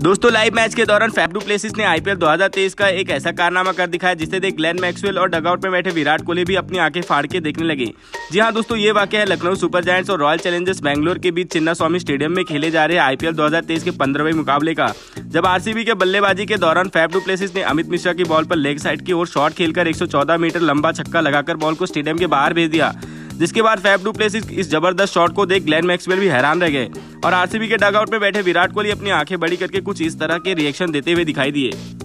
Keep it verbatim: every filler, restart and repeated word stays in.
दोस्तों live match के दौरान फैफ डू प्लेसिस ने आईपीएल दो हज़ार तेईस का एक ऐसा कारनामा कर दिखाया जिसे देख ग्लेन मैक्सवेल और डगआउट में बैठे विराट कोहली भी अपनी आंखें फाड़ के देखने लगे। जी हां दोस्तों, ये वाकया है लखनऊ सुपर जायंट्स और रॉयल चैलेंजर्स बैंगलोर के बीच चिन्नास्वामी स्टेडियम में खेले जा रहे आईपीएल दो हज़ार तेईस के पंद्रहवें मुकाबले का, जब आरसीबी के बल्लेबाजी के दौरान फैफ डू प्लेसिस ने अमित मिश्रा की बॉल पर लेग साइड की ओर शॉट खेलकर एक सौ चौदह मीटर लंबा छक्का लगाकर बॉल को स्टेडियम के बाहर भेज दिया। जिसके बाद फैफ डू प्लेसिस इस जबरदस्त शॉट को देख ग्लेन मैक्सवेल भी हैरान रह गए और आरसीबी के डगआउट में बैठे विराट कोहली अपनी आंखें बड़ी करके कुछ इस तरह के रिएक्शन देते हुए दिखाई दिए।